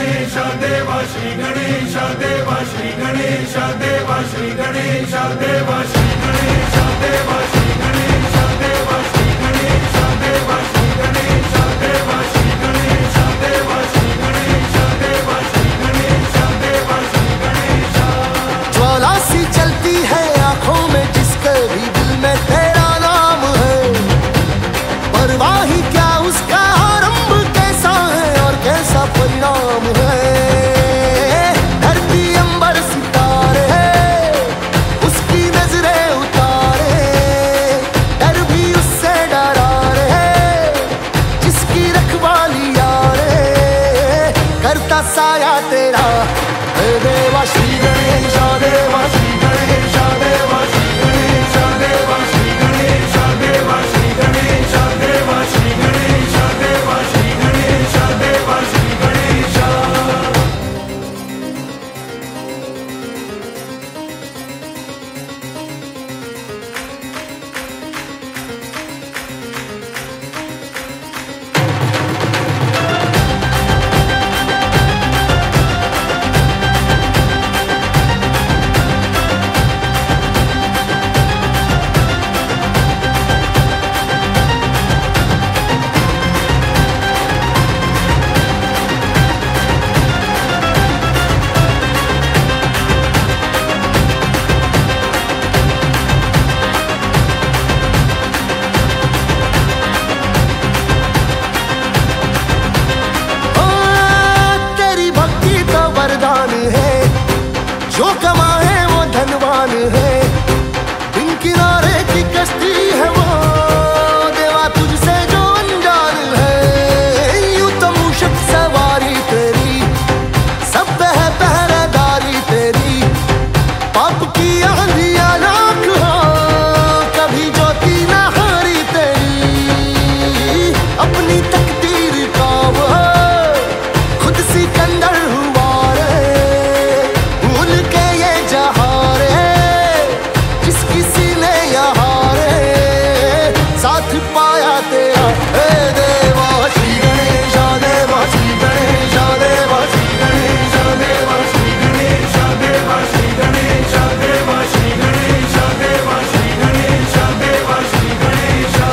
Ganesha, Deva, Shri Ganesha, Deva, Shri Ganesha, Deva, Shri Ganesha, Deva, Shri Ganesha, Deva, Shri Ganesha, Deva, Shri Ganesha, Deva, Shri Ganesha, Deva, Shri Ganesha, Deva, Shri Ganesha, Deva, Shri Ganesha, Deva, Shri Ganesha. ज्वाला सी चलती है आंखों में जिसके भी दिल में तेरा नाम है, परवाह ही क्या उसका आरंभ कैसा है और कैसा परिणाम है। धरती अंबर सितारे उसकी नजरें उतारे, डर भी उससे डरा रे जिसकी रखवाली यारे, करता साया तेरा देवा श्री गणेशा, देवा श्री गणेशा, देवा श्री गणेशा, देवा श्री गणेशा, देवा श्री गणेशा, देवा श्री गणेशा, देवा श्री गणेशा, देवा श्री गणेशा। जो कमाए वो धनवान है, बिन किनारे की कश्ती है वो देवा तुझसे जो अनजान है। यूं तो मूषक सवारी तेरी सब है पहरेदारी तेरी, पाप की आंधियां लाख हो कभी ज्योति न हारी तेरी, अपनी तकदीर का वो खुद सिकंदर हुआ रे, भूल के ये जहां रे जिसकी सीने यहाँ रे साथ पाया तेरा। हे देवा श्री गणेशा, देवा श्री गणेशा, देवा श्री गणेशा, देवा श्री गणेशा, देवा श्री गणेशा, देवा श्री गणेशा, देवा श्री गणेशा, देवा श्री गणेशा।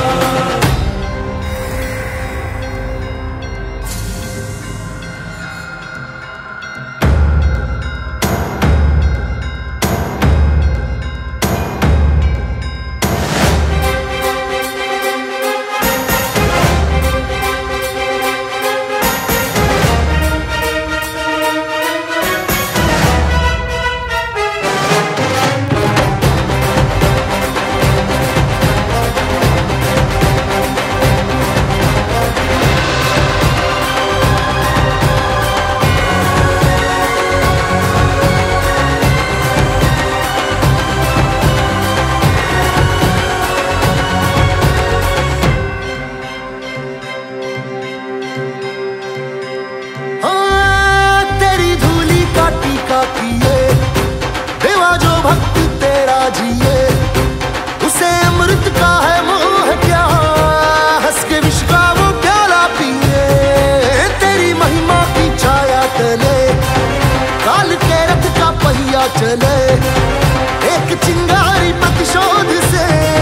तेरी धूली का टीका किए देवा जो भक्त तेरा जिए, उसे अमृत का है मोह क्या, हंस के विष का वो प्याला पिए। तेरी महिमा की छाया तले काल के रथ का पहिया चले, एक चिंगारी प्रतिशोध से